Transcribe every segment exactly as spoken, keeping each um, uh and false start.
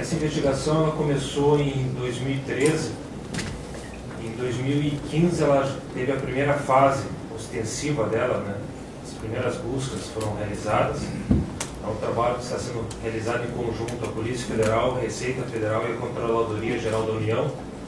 essa investigação ela começou em dois mil e treze. Em dois mil e quinze ela teve a primeira fase ostensiva dela, né? As primeiras buscas foram realizadas. É um trabalho que está sendo realizado em conjunto a Polícia Federal, Receita Federal e a Controladoria Geral da União.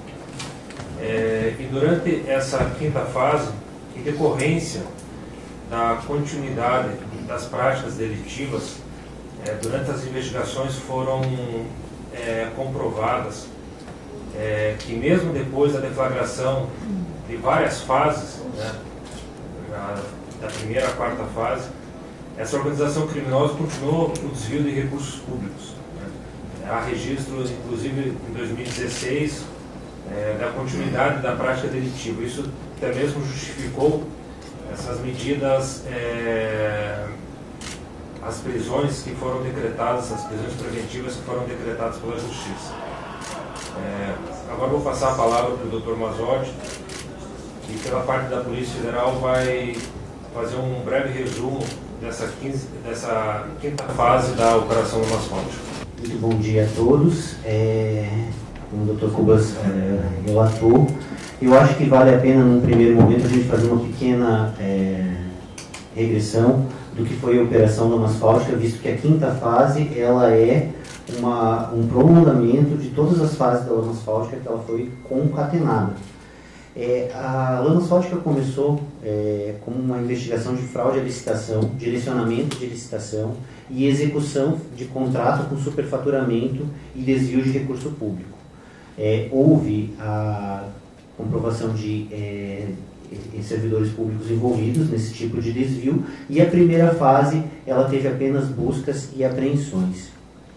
É, e durante essa quinta fase, em decorrência da continuidade das práticas delitivas, é, durante as investigações foram é, comprovadas é, que mesmo depois da deflagração de várias fases, né, na, da primeira à quarta fase, essa organização criminosa continuou o desvio de recursos públicos, né. Há registros, inclusive em dois mil e dezesseis, é, da continuidade da prática delitiva. Isso até mesmo justificou essas medidas, é, as prisões que foram decretadas, as prisões preventivas que foram decretadas pela Justiça. É, agora vou passar a palavra para o doutor Mazotti, que pela parte da Polícia Federal vai fazer um breve resumo dessa, quinze, dessa quinta fase da Operação Lama Asfáltica. Muito bom dia a todos. É, como o doutor Cubas é, relatou, eu acho que vale a pena, num primeiro momento, a gente fazer uma pequena é, regressão do que foi a Operação Lama Asfáltica, visto que a quinta fase ela é uma, um prolongamento de todas as fases da Lama Asfáltica, que ela foi concatenada. É, a Lama Asfáltica começou é, como uma investigação de fraude à licitação, direcionamento de licitação e execução de contrato com superfaturamento e desvio de recurso público. É, houve a comprovação de é, servidores públicos envolvidos nesse tipo de desvio, e a primeira fase ela teve apenas buscas e apreensões.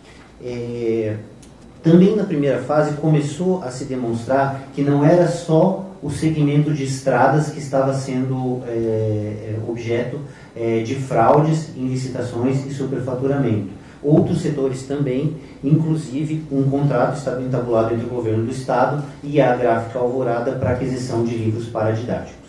É, também na primeira fase começou a se demonstrar que não era só o segmento de estradas que estava sendo é, objeto é, de fraudes em licitações e superfaturamento. Outros setores também, inclusive um contrato estava entabulado entre o governo do Estado e a Gráfica Alvorada para aquisição de livros paradidáticos.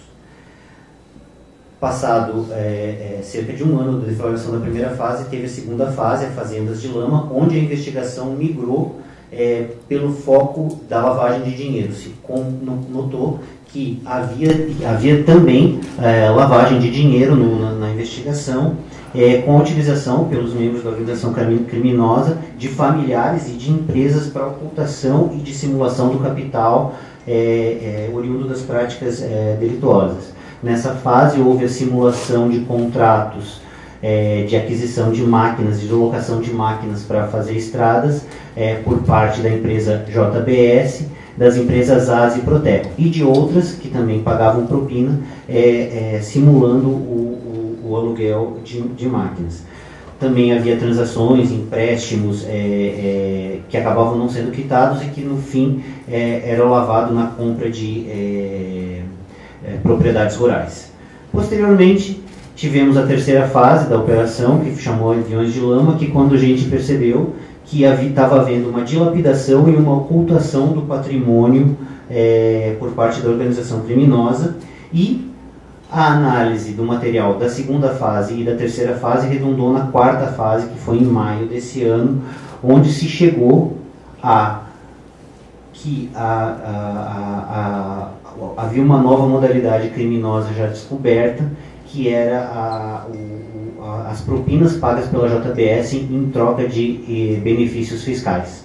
Passado é, é, cerca de um ano da deflagração da primeira fase, teve a segunda fase, a Fazendas de Lama, onde a investigação migrou é, pelo foco da lavagem de dinheiro. Se com, notou que havia, havia também é, lavagem de dinheiro no, na, na investigação, É, com a utilização pelos membros da organização criminosa de familiares e de empresas para ocultação e dissimulação do capital é, é, oriundo das práticas é, delituosas. Nessa fase houve a simulação de contratos é, de aquisição de máquinas, de locação de máquinas para fazer estradas é, por parte da empresa J B S, das empresas A S e Proteco e de outras que também pagavam propina, é, é, simulando o o aluguel de, de máquinas. Também havia transações, empréstimos é, é, que acabavam não sendo quitados e que no fim é, era lavado na compra de é, é, propriedades rurais. Posteriormente tivemos a terceira fase da operação, que chamou Aviões de Lama, que quando a gente percebeu que estava havendo uma dilapidação e uma ocultação do patrimônio é, por parte da organização criminosa, e a análise do material da segunda fase e da terceira fase redundou na quarta fase, que foi em maio desse ano, onde se chegou a que a, a, a, a, havia uma nova modalidade criminosa já descoberta, que era a, o, a, as propinas pagas pela J B S em troca de eh, benefícios fiscais.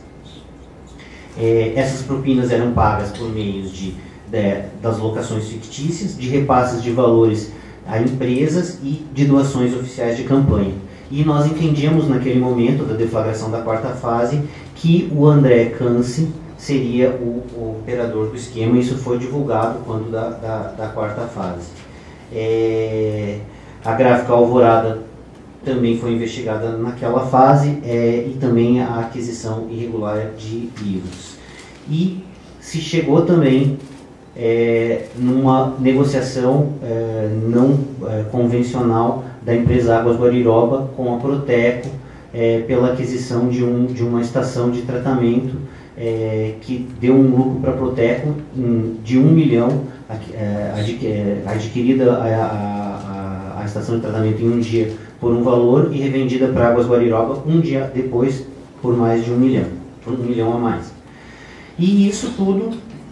Eh, essas propinas eram pagas por meios de das locações fictícias, de repasses de valores a empresas e de doações oficiais de campanha. E nós entendíamos naquele momento da deflagração da quarta fase que o André Canse seria o, o operador do esquema, e isso foi divulgado quando da, da, da quarta fase. É, a Gráfica Alvorada também foi investigada naquela fase é, e também a aquisição irregular de livros. E se chegou também É, numa negociação é, não é, convencional da empresa Águas Guariroba com a Proteco é, pela aquisição de, um, de uma estação de tratamento é, que deu um lucro para a Proteco um, de um milhão, é, adqu, é, adquirida a, a, a estação de tratamento em um dia por um valor e revendida para Águas Guariroba um dia depois por mais de um milhão. por um milhão a mais. E isso tudo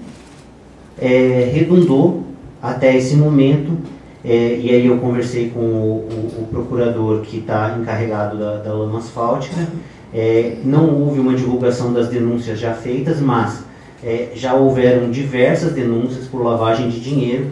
é, redundou até esse momento, é, e aí eu conversei com o, o, o procurador que está encarregado da, da lama asfáltica. É, não houve uma divulgação das denúncias já feitas, mas é, já houveram diversas denúncias por lavagem de dinheiro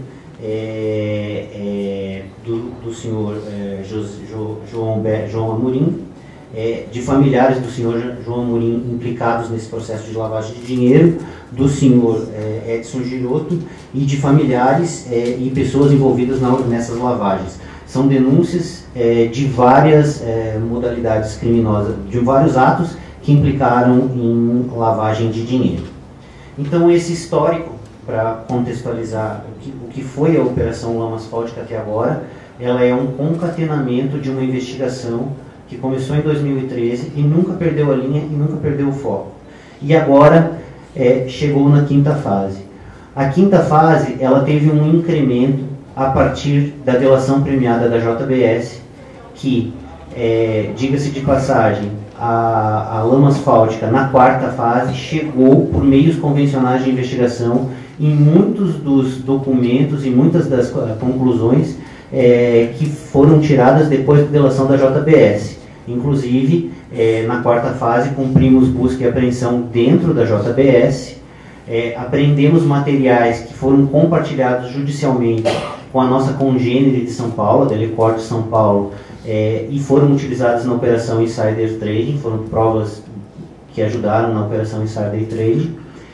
é, é, do, do senhor é, Jo, Jo, João, João Amorim, é, de familiares do senhor João Amorim implicados nesse processo de lavagem de dinheiro, do senhor é, Edson Giroto e de familiares é, e pessoas envolvidas na, nessas lavagens. São denúncias é, de várias é, modalidades criminosas, de vários atos que implicaram em lavagem de dinheiro. Então, esse histórico, para contextualizar o que, o que foi a Operação Lama Asfáltica até agora, ela é um concatenamento de uma investigação que começou em dois mil e treze e nunca perdeu a linha e nunca perdeu o foco. E agora é, chegou na quinta fase. A quinta fase, ela teve um incremento a partir da delação premiada da J B S, que, é, diga-se de passagem, a, a lama asfáltica na quarta fase chegou por meios convencionais de investigação em muitos dos documentos e muitas das conclusões é, que foram tiradas depois da delação da J B S. Inclusive, é, na quarta fase, cumprimos busca e apreensão dentro da J B S, é, apreendemos materiais que foram compartilhados judicialmente com a nossa congênere de São Paulo, a Delecor de São Paulo, é, e foram utilizados na Operação Insider Trading, foram provas que ajudaram na Operação Insider Trading.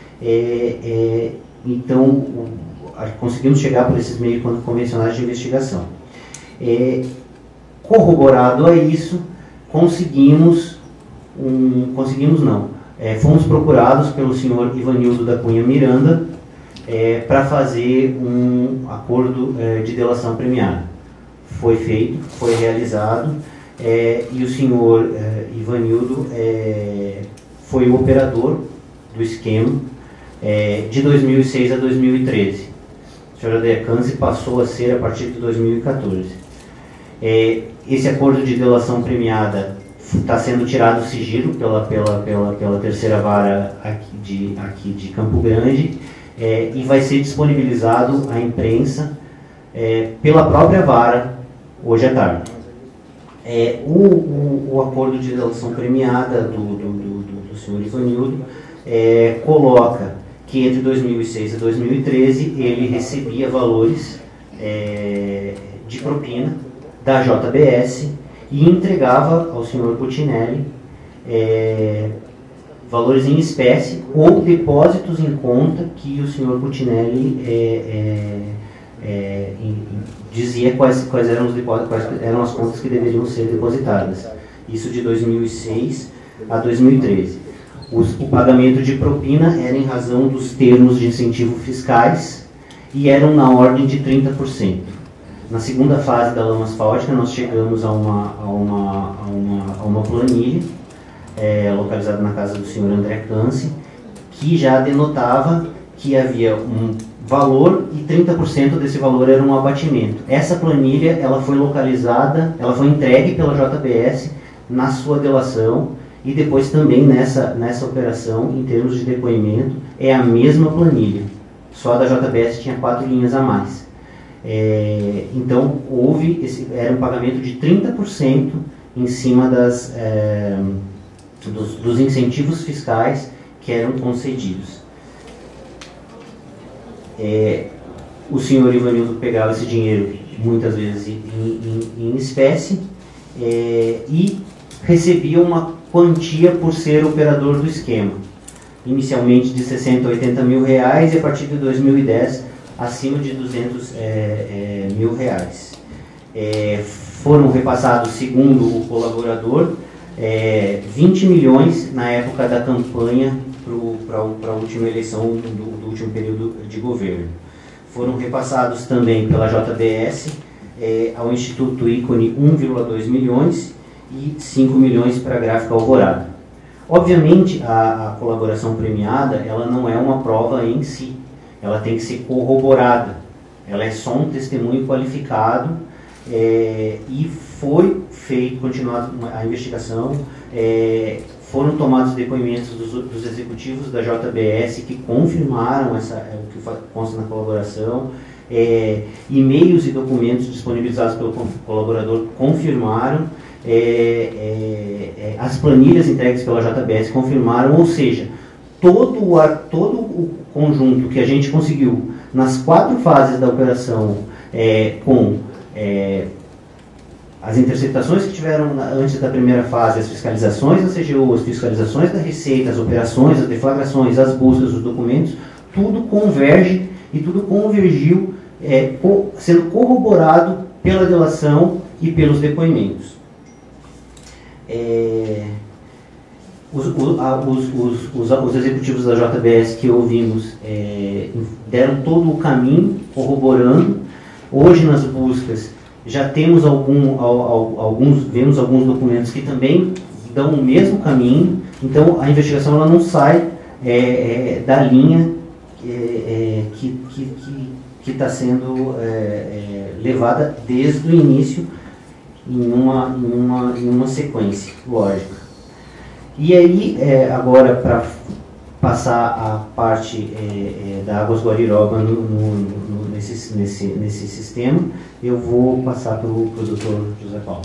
É, é, então, o, a, conseguimos chegar por esses meios convencionais de investigação. É, corroborado a isso, conseguimos, um, conseguimos não, é, fomos procurados pelo senhor Ivanildo da Cunha Miranda é, para fazer um acordo é, de delação premiada. Foi feito, foi realizado, é, e o senhor é, Ivanildo é, foi o operador do esquema é, de dois mil e seis a dois mil e treze. O senhor Adecanzi passou a ser a partir de dois mil e quatorze. É, esse acordo de delação premiada está sendo tirado o sigilo pela, pela, pela, pela terceira vara aqui de, aqui de Campo Grande é, e vai ser disponibilizado à imprensa é, pela própria vara hoje à tarde. É, o, o, o acordo de delação premiada do, do, do, do senhor Ivanildo é, coloca que entre dois mil e seis e dois mil e treze ele recebia valores é, de propina da J B S e entregava ao senhor Putinelli é, valores em espécie ou depósitos em conta que o senhor Putinelli é, é, é, em, dizia quais, quais, eram os depósitos, quais eram as contas que deveriam ser depositadas. Isso de dois mil e seis a dois mil e treze. Os, o pagamento de propina era em razão dos termos de incentivo fiscais e eram na ordem de trinta por cento. Na segunda fase da lama asfáltica, nós chegamos a uma, a uma, a uma, a uma planilha é, localizada na casa do senhor André Canci, que já denotava que havia um valor e trinta por cento desse valor era um abatimento. Essa planilha ela foi localizada, ela foi entregue pela J B S na sua delação e depois também nessa, nessa operação, em termos de depoimento, é a mesma planilha. Só a da J B S tinha quatro linhas a mais. É, então, houve esse, era um pagamento de trinta por cento em cima das, é, dos, dos incentivos fiscais que eram concedidos. É, o senhor Ivanildo pegava esse dinheiro, muitas vezes em, em, em espécie, é, e recebia uma quantia por ser operador do esquema. Inicialmente de sessenta a oitenta mil reais e a partir de dois mil e dez acima de duzentos é, é, mil reais. É, foram repassados, segundo o colaborador, é, vinte milhões na época da campanha para a última eleição do, do último período de governo. Foram repassados também pela J B S é, ao Instituto Ícone um vírgula dois milhões e cinco milhões para a Gráfica Alvorada. Obviamente, a, a colaboração premiada ela não é uma prova em si. Ela tem que ser corroborada, ela é só um testemunho qualificado é, e foi feito, continuado a investigação, é, foram tomados depoimentos dos, dos executivos da J B S que confirmaram essa, é, o que consta na colaboração. É, e-mails e documentos disponibilizados pelo colaborador confirmaram. É, é, é, as planilhas entregues pela J B S confirmaram, ou seja, todo o, todo o conjunto que a gente conseguiu nas quatro fases da operação, é, com é, as interceptações que tiveram na, antes da primeira fase, as fiscalizações da C G U, as fiscalizações da Receita, as operações, as deflagrações, as buscas, os documentos, tudo converge e tudo convergiu, é, co, sendo corroborado pela delação e pelos depoimentos. É, os, os, os, os, os executivos da J B S que ouvimos é, deram todo o caminho corroborando. Hoje nas buscas já temos algum, alguns, vemos alguns documentos que também dão o mesmo caminho. Então a investigação ela não sai é, é, da linha é, é, que que está sendo é, é, levada desde o início em uma, em uma, em uma sequência lógica. E aí, é, agora, para passar a parte é, é, da Águas Guariroba no, no, no, nesse, nesse, nesse sistema, eu vou passar para o doutor José Paulo.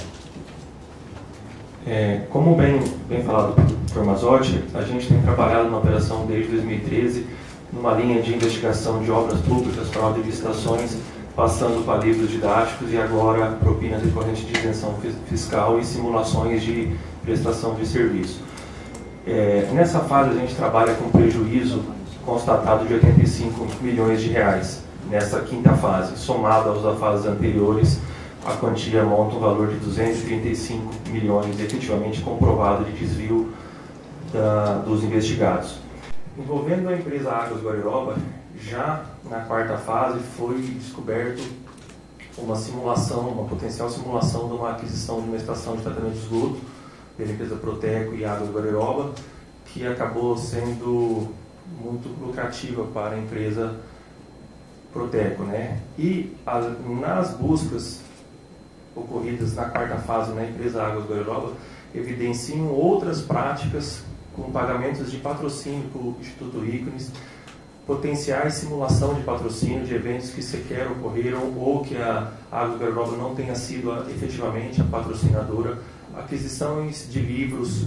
É, como bem, bem falado pelo doutor Mazzotti, a gente tem trabalhado na operação desde dois mil e treze, numa linha de investigação de obras públicas, fraude de licitações, passando para livros didáticos e agora propinas decorrentes de isenção fiscal e simulações de prestação de serviço. É, nessa fase a gente trabalha com prejuízo constatado de oitenta e cinco milhões de reais, nessa quinta fase, somado aos das fases anteriores, a quantia monta um valor de duzentos e trinta e cinco milhões efetivamente comprovado de desvio da, dos investigados. Envolvendo a empresa Águas Guariroba, já na quarta fase foi descoberto uma simulação, uma potencial simulação de uma aquisição de uma estação de tratamento de esgoto pela empresa Proteco e Águas Guariroba, que acabou sendo muito lucrativa para a empresa Proteco, né? E a, nas buscas ocorridas na quarta fase na empresa Águas Guariroba, evidenciam outras práticas com pagamentos de patrocínio para o Instituto Ícones, potenciais simulação de patrocínio de eventos que sequer ocorreram ou que a Águas Guariroba não tenha sido a, efetivamente a patrocinadora, aquisições de livros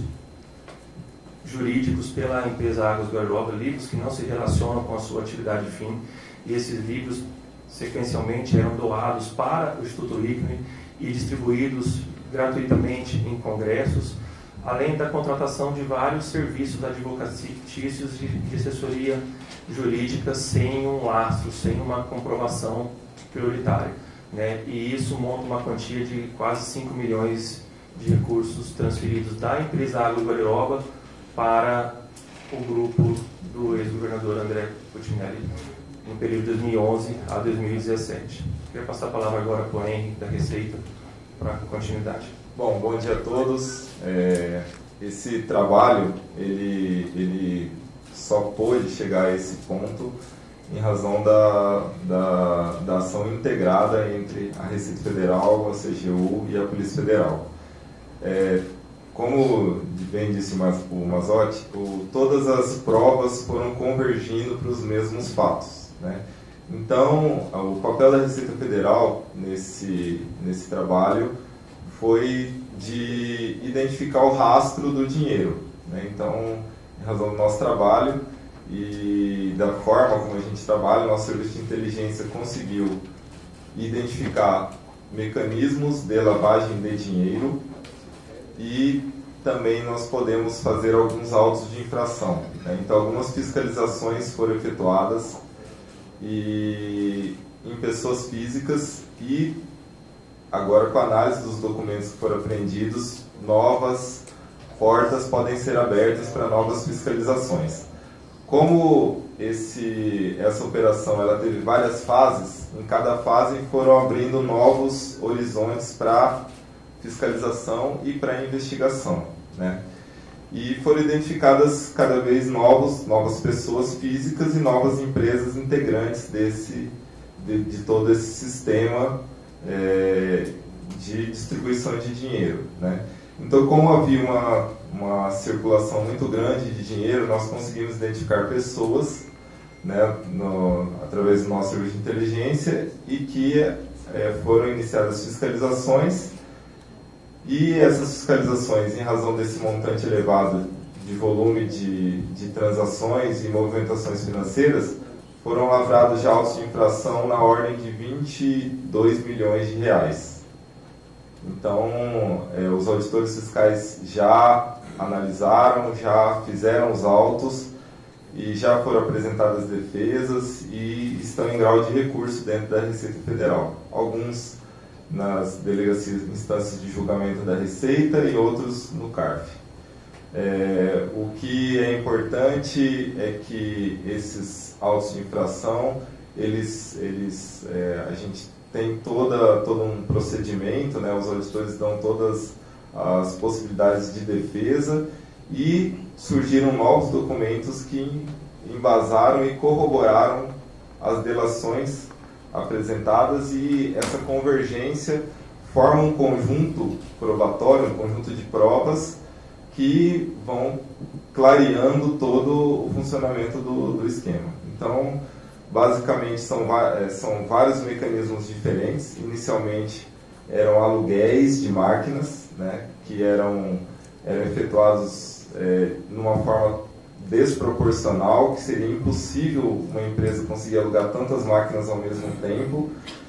jurídicos pela empresa Águas Guariroba, livros que não se relacionam com a sua atividade fim, e esses livros sequencialmente eram doados para o Instituto Ícone e distribuídos gratuitamente em congressos, além da contratação de vários serviços advocatícios de, de assessoria jurídica sem um lastro, sem uma comprovação prioritária, né? E isso monta uma quantia de quase cinco milhões de recursos transferidos da empresa Águas Guariroba para o grupo do ex-governador André Putinelli no período de dois mil e onze a dois mil e dezessete. Queria passar a palavra agora para o Henrique da Receita para a continuidade. Bom, bom dia a todos. É, esse trabalho, ele, ele só pôde chegar a esse ponto em razão da, da, da ação integrada entre a Receita Federal, a C G U e a Polícia Federal. É, como bem disse o Mazzotti, o, todas as provas foram convergindo para os mesmos fatos, né? Então, o papel da Receita Federal nesse, nesse trabalho foi de identificar o rastro do dinheiro, né? Então, em razão do nosso trabalho e da forma como a gente trabalha, o nosso serviço de inteligência conseguiu identificar mecanismos de lavagem de dinheiro e também nós podemos fazer alguns autos de infração, né? Então, algumas fiscalizações foram efetuadas e, em pessoas físicas e agora, com a análise dos documentos que foram apreendidos, novas portas podem ser abertas para novas fiscalizações. Como esse, essa operação ela teve várias fases, em cada fase foram abrindo novos horizontes para fiscalização e para investigação, né? E foram identificadas cada vez novos, novas pessoas físicas e novas empresas integrantes desse, de, de todo esse sistema é, de distribuição de dinheiro, né? Então, como havia uma, uma circulação muito grande de dinheiro, nós conseguimos identificar pessoas, né, no, através do nosso serviço de inteligência, e que é, foram iniciadas fiscalizações, e essas fiscalizações, em razão desse montante elevado de volume de, de transações e movimentações financeiras, foram lavrados já autos de infração na ordem de vinte e dois milhões de reais. Então, é, os auditores fiscais já analisaram, já fizeram os autos e já foram apresentadas defesas e estão em grau de recurso dentro da Receita Federal. Alguns nas delegacias, instâncias de julgamento da Receita e outros no C A R F. É, o que é importante é que esses autos de infração, eles, eles, é, a gente tem toda, todo um procedimento, né, os auditores dão todas as possibilidades de defesa e surgiram novos documentos que embasaram e corroboraram as delações apresentadas, e essa convergência forma um conjunto probatório, um conjunto de provas que vão clareando todo o funcionamento do, do esquema. Então, basicamente, são, são vários mecanismos diferentes. Inicialmente, eram aluguéis de máquinas, né, que eram, eram efetuados é, numa forma desproporcional, que seria impossível uma empresa conseguir alugar tantas máquinas ao mesmo tempo,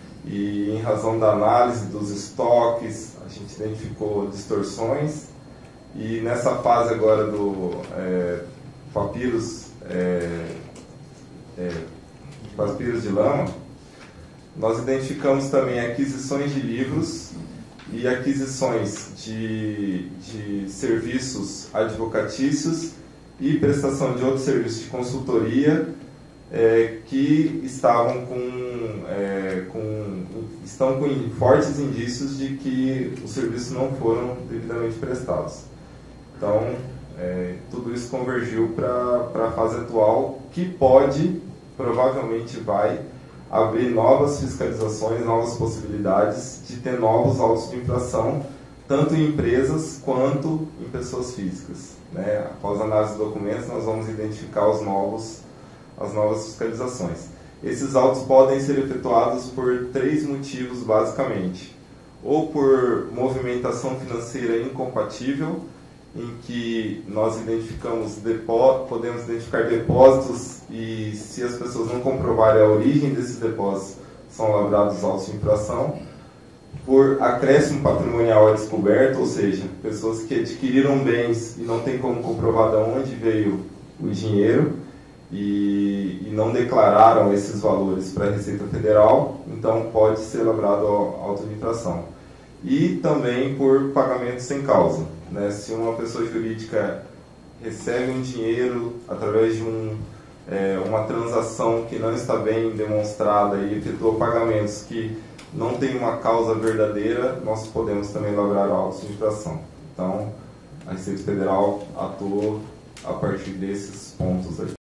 e em razão da análise dos estoques, a gente identificou distorções, e nessa fase agora do é, papiros, é, é, papiros de lama, nós identificamos também aquisições de livros e aquisições de, de serviços advocatícios e prestação de outros serviços de consultoria é, que estavam com, é, com, estão com fortes indícios de que os serviços não foram devidamente prestados. Então, é, tudo isso convergiu para a fase atual, que pode, provavelmente vai, abrir novas fiscalizações, novas possibilidades de ter novos autos de infração, tanto em empresas quanto em pessoas físicas. Né? Após a análise de documentos, nós vamos identificar os novos, as novas fiscalizações. Esses autos podem ser efetuados por três motivos, basicamente. Ou por movimentação financeira incompatível, em que nós identificamos depó- podemos identificar depósitos, e se as pessoas não comprovarem a origem desses depósitos, são lavrados autos de infração. Por acréscimo patrimonial à descoberta, ou seja, pessoas que adquiriram bens e não tem como comprovar de onde veio o dinheiro e, e não declararam esses valores para a Receita Federal, então pode ser lavrado auto de infração. E também por pagamento sem causa. Né? Se uma pessoa jurídica recebe um dinheiro através de um, é, uma transação que não está bem demonstrada e efetua pagamentos que não tem uma causa verdadeira, nós podemos também lavrar autos de infração. Então, a Receita Federal atua a partir desses pontos aí.